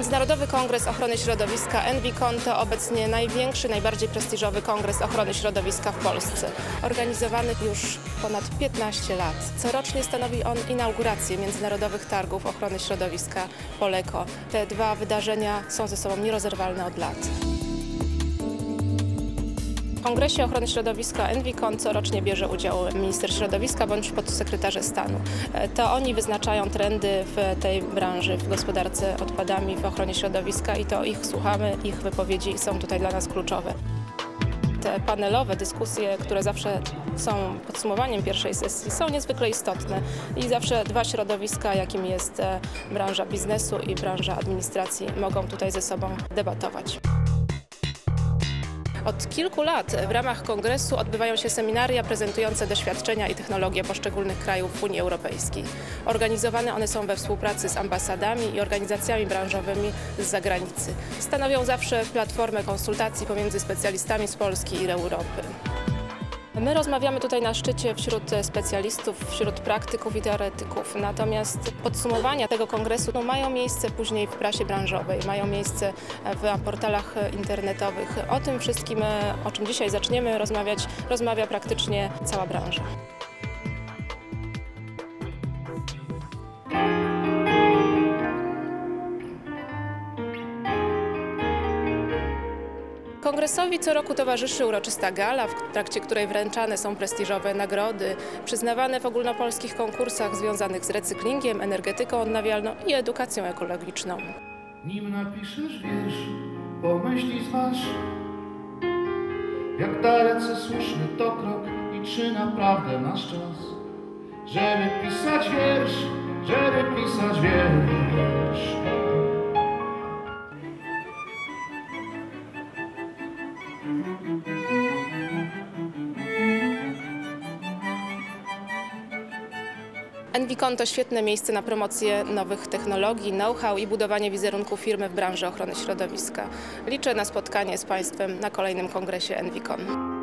Międzynarodowy Kongres Ochrony Środowiska ENVICON to obecnie największy, najbardziej prestiżowy kongres ochrony środowiska w Polsce. Organizowany już ponad 15 lat. Corocznie stanowi on inaugurację Międzynarodowych Targów Ochrony Środowiska Poleko. Te dwa wydarzenia są ze sobą nierozerwalne od lat. W Kongresie Ochrony Środowiska ENVICON corocznie bierze udział minister środowiska bądź podsekretarze stanu. To oni wyznaczają trendy w tej branży, w gospodarce odpadami, w ochronie środowiska i to ich słuchamy, ich wypowiedzi są tutaj dla nas kluczowe. Te panelowe dyskusje, które zawsze są podsumowaniem pierwszej sesji, są niezwykle istotne i zawsze dwa środowiska, jakim jest branża biznesu i branża administracji, mogą tutaj ze sobą debatować. Od kilku lat w ramach kongresu odbywają się seminaria prezentujące doświadczenia i technologie poszczególnych krajów Unii Europejskiej. Organizowane one są we współpracy z ambasadami i organizacjami branżowymi z zagranicy. Stanowią zawsze platformę konsultacji pomiędzy specjalistami z Polski i Europy. My rozmawiamy tutaj na szczycie wśród specjalistów, wśród praktyków i teoretyków, natomiast podsumowania tego kongresu mają miejsce później w prasie branżowej, mają miejsce w portalach internetowych. O tym wszystkim, o czym dzisiaj zaczniemy rozmawiać, rozmawia praktycznie cała branża. Kongresowi co roku towarzyszy uroczysta gala, w trakcie której wręczane są prestiżowe nagrody, przyznawane w ogólnopolskich konkursach związanych z recyklingiem, energetyką odnawialną i edukacją ekologiczną. Nim napiszesz wiersz, pomyśli zważ, jak dalece słuszny to krok i czy naprawdę masz czas, żeby pisać wiersz, żeby pisać wiersz. ENVICON to świetne miejsce na promocję nowych technologii, know-how i budowanie wizerunku firmy w branży ochrony środowiska. Liczę na spotkanie z Państwem na kolejnym kongresie ENVICON.